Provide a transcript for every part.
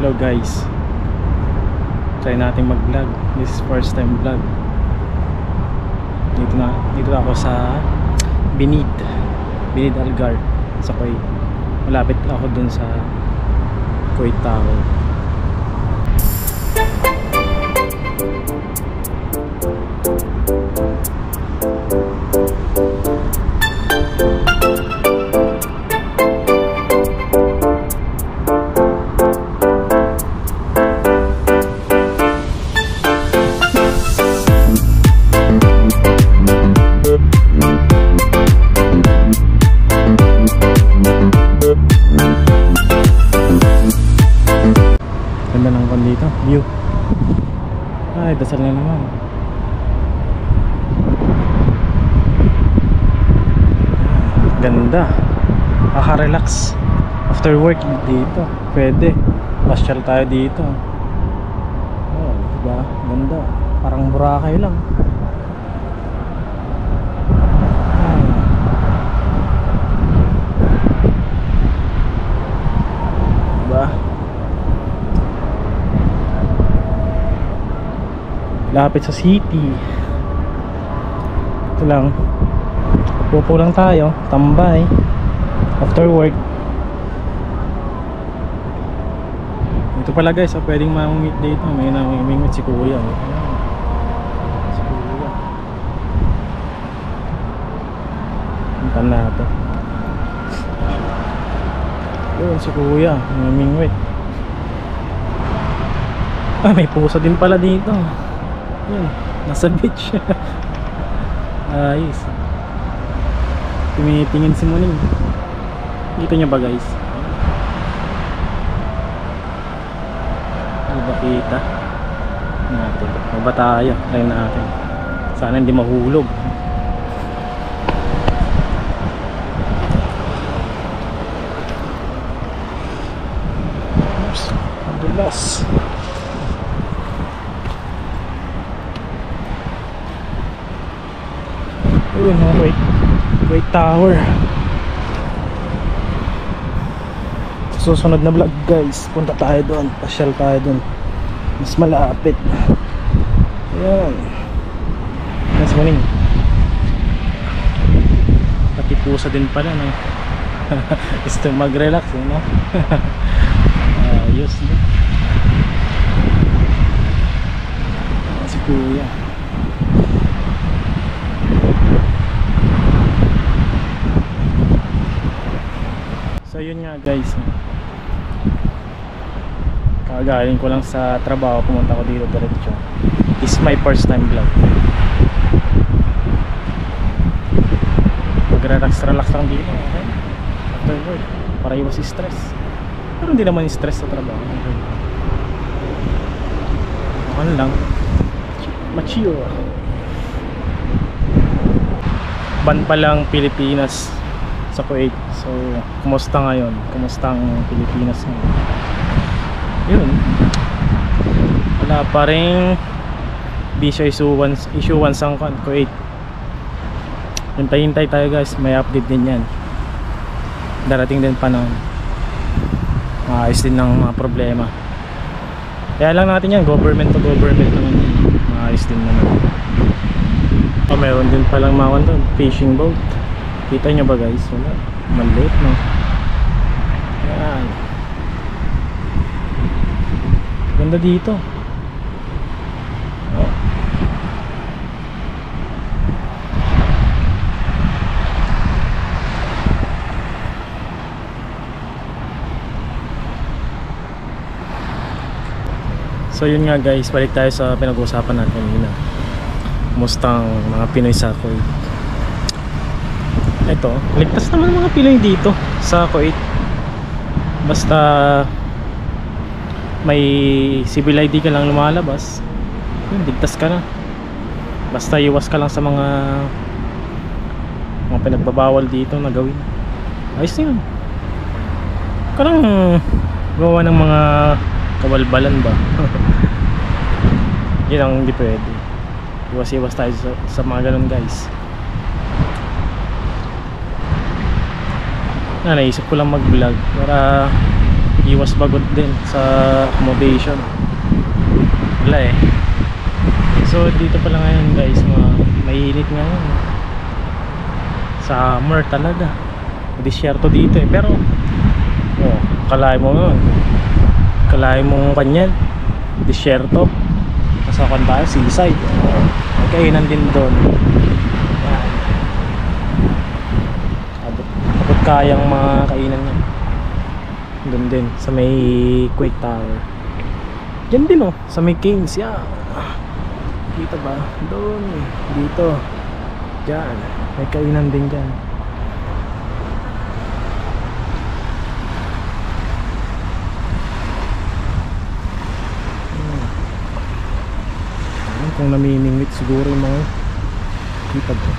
Hello guys, try natin mag vlog. This is first time vlog. Dito na ako sa Binid Algar sa Kuwait. Malapit ako dun sa Kuwait Tower. Ganda ng kon dito, view. Ay, dasal na naman. Ganda. Nakaka-relax. After work dito, pwede. Pasyal tayo dito. Oh, diba? Ganda. Parang Boracay lang. Diba? Lapit sa city. Ito lang. Pupo lang tayo, tambay after work. Ito pala guys, pwedeng mamimit dito. May namimit si kuya. Si kuya. Puntan natin. Yun si kuya, namimit. May puso din pala dito. Yun, nasa beach. Ayos. Tumitingin si Muning. Dito niya ba guys? Ano ba kita? Natin. Maba tayo. Try natin. Sana hindi mahulog. Oops. Madulas. Ayun, Kuwait Tower. Susunod na vlog guys, punta tayo doon, pasyal tayo doon, mas malapit. Ayan, mas muling pati pusa din pala no? Gusto mag relax no? Ayos no? Si kuya. So yun nga guys, kagaling ko lang sa trabaho, pumunta ko dito diretso. This is my first time vlog. Mag-relax lang dito, okay? After work, para iwas stress. Pero hindi naman stress sa trabaho. Ano lang, machill. Ban pa lang Pilipinas sa Kuwait. So, kumusta ngayon? Kumusta ang Pilipinas ngayon? Yun. Wala pa rin visa issuance ang Kuwait. Hintay tayo guys, may update din yan. Darating din panahon. Maayos din ng mga problema. Kaya lang natin yan, government to government naman. Maayos din naman. Meron din palang mawan doon, fishing boat. Kita nyo ba guys? Wala. Maliit no? Yan. Ganda dito. Oh. So yun nga guys, balik tayo sa pinag-uusapan natin kanina. Kumusta ang mga Pinoy sa Kuwait? Ito, ligtas naman mga Pinoy dito sa Kuwait. Basta may civil ID ka lang lumalabas, yun, ligtas ka na. Basta iwas ka lang sa mga pinagbabawal dito na gawin. Ayos na yun. Karang gawa ng mga kabalbalan ba. Yun ang hindi pwede. Iwas tayo sa mga ganun guys. Naisip ko lang mag vlog para iwas bagot din sa accommodation. Wala eh. So dito pala ngayon guys, mainit ngayon. Summer talaga. Disyerto dito eh. Pero kalahin mo yun. Kalahin mo kanyan. Disyerto. Kasakan tayo, seaside. May kainan din doon. Abot kayang mga kainan niya. Doon din sa may Quake Tower. Diyan din sa may Kings. Kita ba? Doon. Dito. Diyan. May kainan din dyan. Kung namimingwit siguro yung mga kita ba?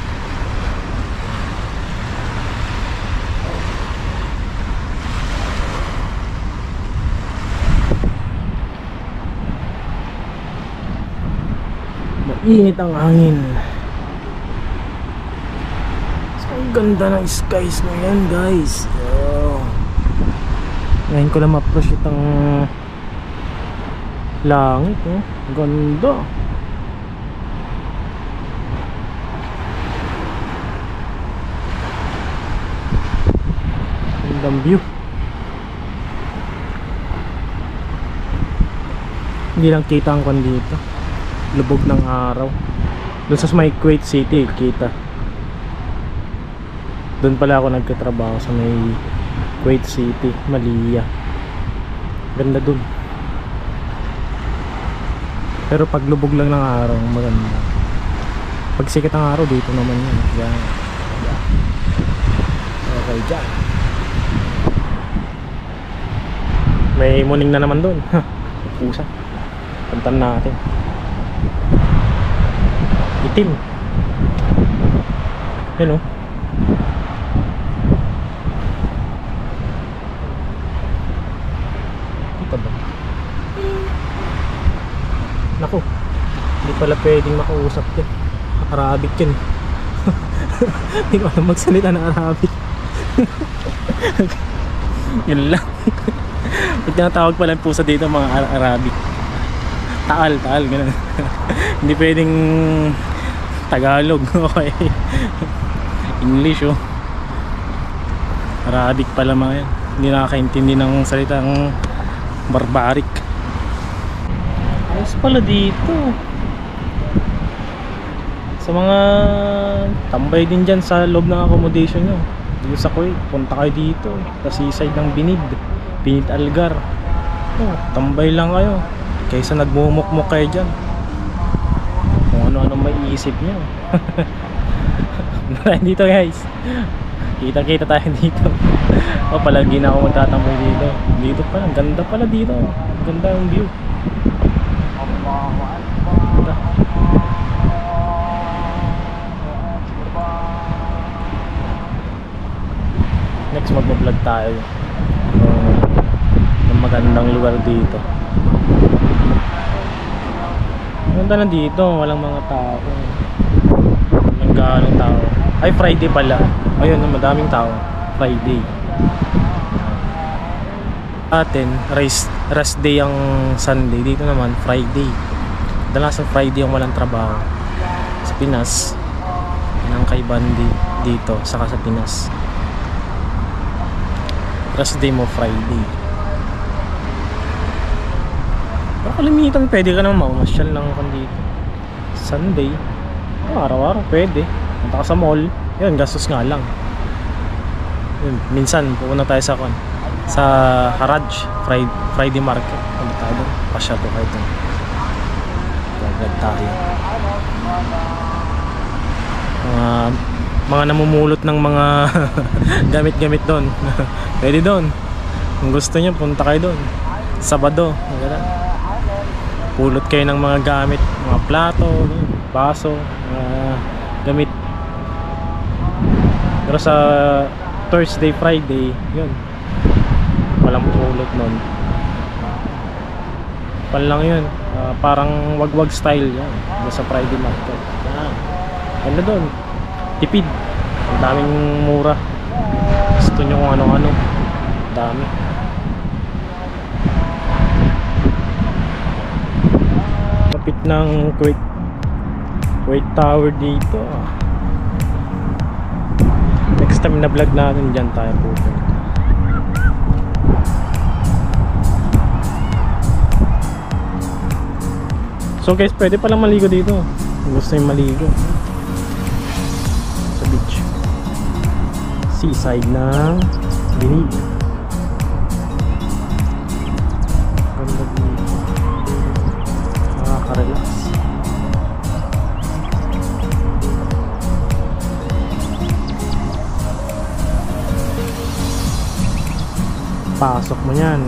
Mainit ang hangin. So, ang ganda ng skies ngayon guys. Ngayon ko lang ma-approach itong langit. Ganda. Gandang view. Hindi lang kita ang kwan dito. Lubog ng araw. Doon sa may Kuwait City kita. Doon pala ako nagtatrabaho sa may Kuwait City, Malia. Ganda doon. Pero pag lubog lang ng araw, maganda. Pag sikat ng araw, dito naman yan. Yan. Okay, dyan. May muning na naman doon. Pusa. Pantan natin. Itim. Yan kita ba? Naku, hindi pala pwedeng makausap yan. Arabic yan. Hindi ko alam magsalita ng Arabic. Yun lang. Pag tinatawag pala pusa dito mga Arabic. Taal, gano'n. Hindi pwedeng Tagalog. Okay. English Arabic pala mga yan. Hindi nakakaintindi ng salitang barbaric. Ayos pala dito. Sa mga tambay din dyan sa loob ng accommodation nyo dito sa Kuwait, punta kayo dito sa seaside ng Binid Algar. Tambay lang kayo kaysa nagmumukmuk kayo dyan kung ano-ano may iisip nyo. Dito guys, kita tayo dito. Palagi na ako magtatambay dito. Dito pala, ganda pala dito. Ganda yung view. Ganda. Next magbablog tayo ng magandang lugar dito. Ganda na dito, walang mga tao. Walang gaanong tao. Ay, Friday pala. Ayun, madaming tao. Friday. Atin, rest day ang Sunday. Dito naman, Friday. Dalasan Friday ang walang trabaho. Sa Pinas, yan ang kay Bandi dito, saka sa Pinas. Rest day mo, Friday. Pero kalimitan, pwede ka naman maumasyal lang kung dito. Sunday, araw-araw pwede. Punta ka sa mall, yun, gastos nga lang. Yun, minsan pupunta tayo sa Haraj Friday market. Punta tayo doon, pasya to kayo doon. Gagad tayo. Mga namumulot ng mga gamit-gamit doon. Pwede doon. Kung gusto nyo, punta kayo doon. Sabado, pulot kayo ng mga gamit, mga plato, baso, gamit. Pero sa Thursday, Friday, yun, walang pulot nun. Pan lang yun, parang wagwag style yan sa Friday market. Ganda doon, tipid, ang daming mura. Gusto nyo kung ano-ano, dami. ng Kuwait Tower dito. Next time na vlog natin dyan tayo pupunta. So guys, pwede palang maligo dito. Gusto yung maligo sa beach, seaside ng Binig. Ganda dito, nakaka-relax. Pasok mo yan,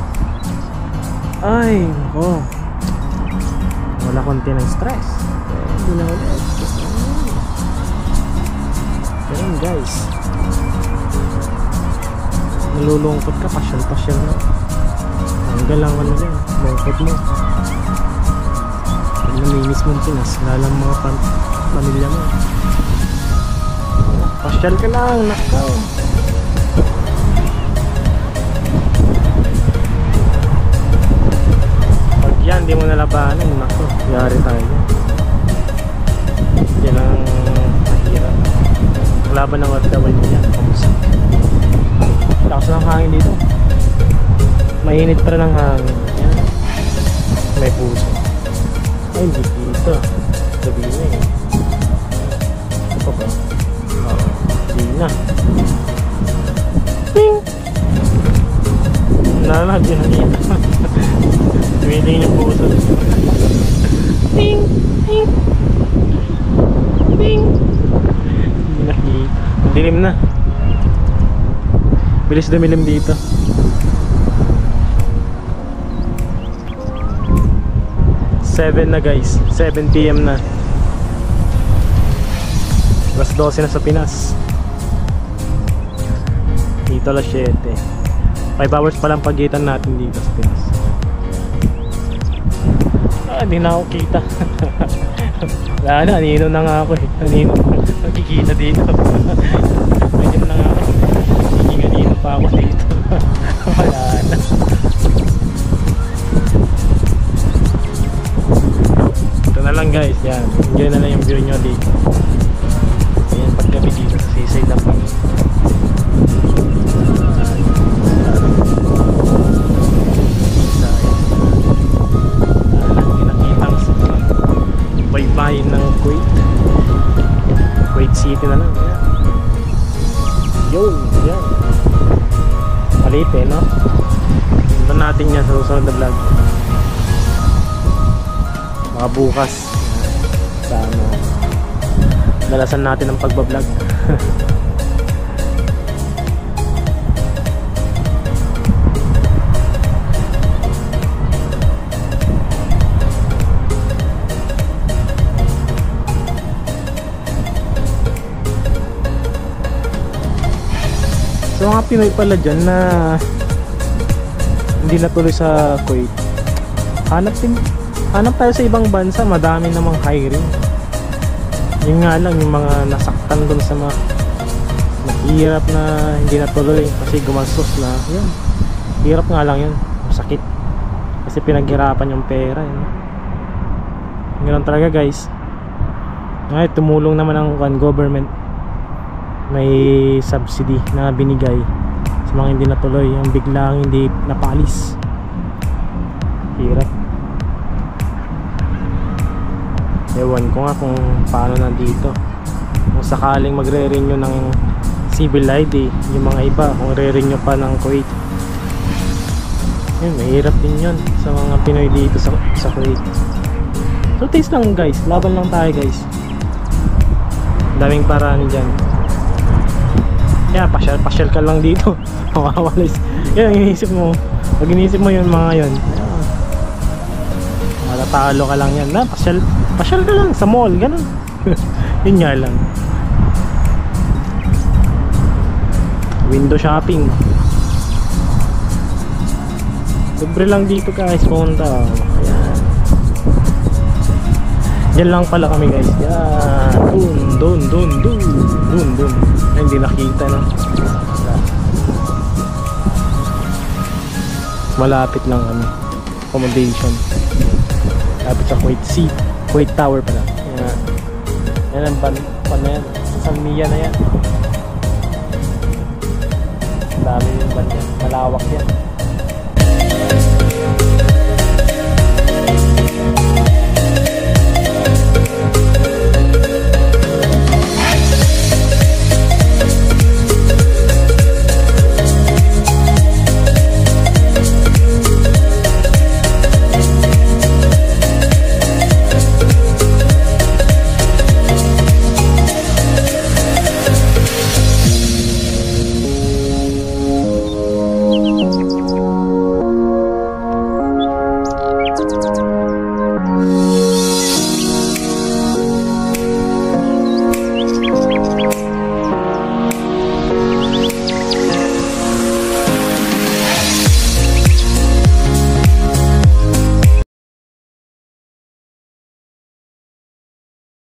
ay oh, wala konti ng stress. Hindi na ulit. Ganun guys, nalulungkot ka, pasyal na. Hanggang lang ano yan, lungkot mo. Pag naminis mong Pinas, lalang mga pamilya mo. Pasyal ka lang, nakaw. Pag yan, di mo nalabanan, nako, yari tayo. Yan ang mahirap. Laban ng OFW yan, kamusta? Lakas ng hangin dito. Mainit pa rin ang hangin. Yan. May puso. Ay, hindi dito. Gabi na eh. Ito pa ba? Oo, hindi na. Ping! Nalag yun ang ito. Tumiling yung puso. Ping! Ping! Ping! Hindi nakikita. Dilim na. Bilis dumilim dito. Seven na guys, 7 PM na. Alas 12 na sa Pinas. Dito alas 7. 5 hours pa lang pagitan natin dito sa Pinas. Hindi na ako kita. Wala na, anino na nga ako eh. Anino, nakikita dito. Anino na nga ako. Anino pa ako dito. Wala na. Ito na lang guys, yan. Enjoy na lang yung view nyo dito. Ayan, paggabi dito sa seaside na pa. Baybayin ng Kuwait City na lang. Yun, yan. Maliit eh, no? Ito natin yan sa susunod na vlog. Mga bukas sa ano, dalasan natin ang pagbablog. So mga Pinoy pala dyan na hindi natuloy sa Kuwait, hanap tayo sa ibang bansa. Madami namang hiring. Yun nga lang, yung mga nasaktan dun sa mga mahirap na hindi natuloy kasi gumastos na, yun, hirap nga lang yun, sakit kasi pinaghirapan yung pera yun. Ganoon talaga guys. Ngayon tumulong naman ang government, may subsidy na binigay sa mga hindi natuloy, yung biglang hindi napalis. Hirap. Ewan ko nga kung paano nandito, kung sakaling magre-renew ng civil ID yung mga iba, kung re-renew pa ng Kuwait. Yun, mahirap din yun sa mga Pinoy dito sa Kuwait. So taste lang guys, laban lang tayo guys. Daming paraan dyan. Yeah, pasyal ka lang dito. Mawawalis. Yan ang iniisip mo. Pag iniisip mo yun mga yun, matatalo ka lang yan. Na, pasyal ka lang sa mall, ganun. Yun nga lang. Window shopping. Libre lang dito guys, punta. Ayan. Diyan lang pala kami guys. Yan. Dun. Ay, hindi nakita na. Malapit lang kami. Accommodation. Lapit sa Kuwait Sea. Kuwait Tower pala. Yeah. Yan ang pan na yan. Isang milya na yan. Ang dami yung ban yan. Malawak yan.